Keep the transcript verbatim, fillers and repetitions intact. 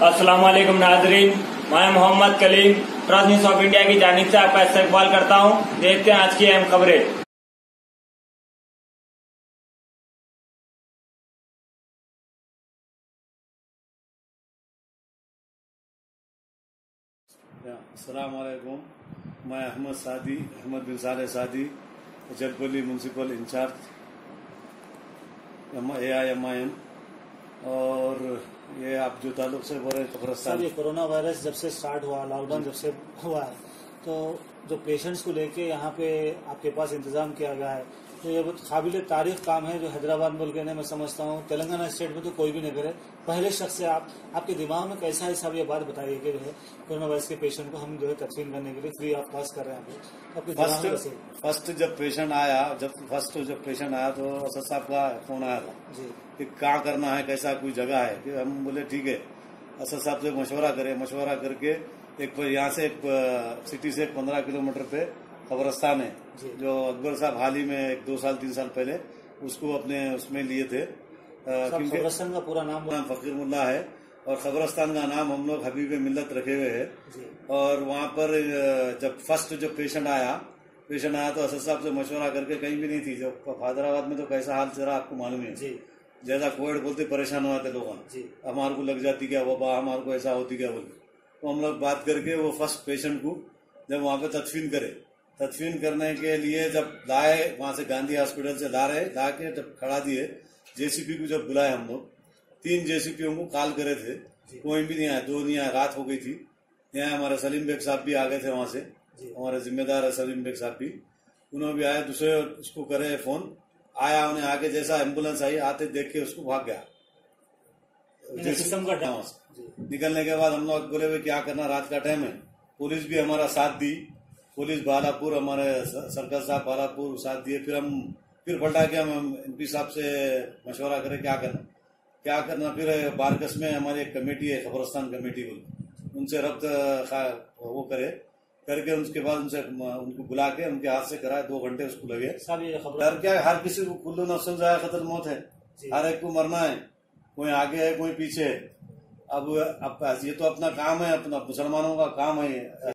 अस्सलाम वालेकुम नाजरीन, मैं Mohammad Kaleem trust news of India की जानिब से आपका इस्तकबाल करता हूं। देखते हैं आज की अहम खबरें। अस्सलाम वालेकुम। मैं अहमद सादी अहमद बिन साले सादी, जगबली municipal incharge A I M I M. और ये आप जो ताल्लुक से बोल रहे हैं सर, ये कोरोना वायरस जब से स्टार्ट हुआ, लॉकडाउन जब से हुआ है, तो जो पेशेंट्स को लेके यहाँ पे आपके पास इंतजाम किया गया है, तो ये बहुत काबिल तारीफ काम है जो हैदराबाद मुल्क ने, मैं समझता हूँ तेलंगाना स्टेट में तो कोई भी नहीं करे। पहले शख्स से आप आपके दिमाग में कैसा है साहब, ये बात बताइए कि जो है कोरोना वायरस के पेशेंट को हम जो है तदफीन करने के लिए फ्री ऑफ कॉस्ट कर रहे हैं। आपके दिमाग में कैसे? फर्स्ट जब पेशेंट आया जब फर्स्ट जब पेशेंट आया तो असद साहब का फोन आया था जी कि क्या करना है, कैसा कोई जगह है। कि हम बोले ठीक है, असद साहब से मशवरा करें। मशवरा करके एक यहाँ से एक सिटी से पंद्रह किलोमीटर पे कब्रस्तान है, जो अकबर साहब हाल ही में एक दो साल तीन साल पहले उसको अपने उसमें लिए थे। कब्रस्तान का पूरा नाम फकीर मुल्ला है और कब्रस्तान का नाम हम लोग हबीब मिल्लत रखे हुए है। और वहाँ पर जब फर्स्ट जब पेशेंट आया पेशेंट आया तो असद साहब से मशवरा करके, कहीं भी नहीं थी। जो हैदराबाद में तो कैसा हाल चल रहा आपको मालूम है, जैसा कोविड बोलते परेशान हुआ थे लोगों, हमारे को लग जाती क्या वबा, हमारे को ऐसा होती क्या बोलते। तो हम लोग बात करके वो फर्स्ट पेशेंट को जब वहाँ पे तदफीन करे, तदफीन करने के लिए जब लाए वहां से गांधी हॉस्पिटल से ला रहे ला के जब खड़ा दिए, जेसीपी को जब बुलाए हम लोग, तीन जेसीपीओ को कॉल करे थे, कोई भी नहीं आया, दो नहीं आया, रात हो गई थी। यहाँ हमारे सलीम बेग साहब भी आ गए थे वहां से, हमारे जिम्मेदार है सलीम बेग साहब भी, उन्होंने भी आए। दूसरे उसको करे फोन, आया, उन्हें आगे जैसा एम्बुलेंस आई आते देख के उसको भाग गया निकलने के बाद हम लोग बोले भाई क्या करना, रात का टाइम है। पुलिस भी हमारा साथ दी, पुलिस बालापुर, हमारे सरकार साहब बालापुर साथ दिए। फिर हम फिर पलटा के हम एमपी साहब से मशवरा करें क्या करना क्या करना फिर बारकस में हमारी एक कमेटी है, कब्रस्तान कमेटी को, उनसे रब्त वो करे करके उसके बाद उनसे उनको बुला के उनके हाथ से कराए। दो घंटे उसको लगे। डर क्या, हर किसी को कुल्लू नफ्सन ज़ायक़ातुल मौत है, हर एक को मरना है, कोई आगे है कोई पीछे है। अब अब ये तो अपना काम है, अपना मुसलमानों का काम है।